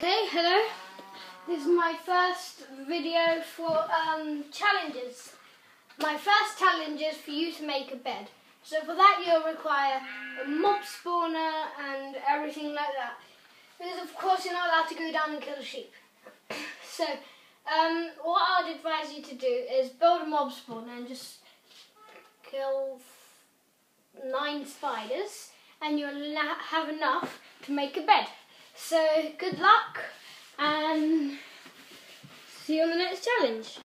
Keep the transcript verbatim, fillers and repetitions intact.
Hey, hello. This is my first video for um, challenges. My first challenge is for you to make a bed. So for that you'll require a mob spawner and everything like that. Because of course you're not allowed to go down and kill a sheep. So um, what I'd advise you to do is build a mob spawner and just kill nine spiders and you'll have enough to make a bed. So good luck and see you on the next challenge.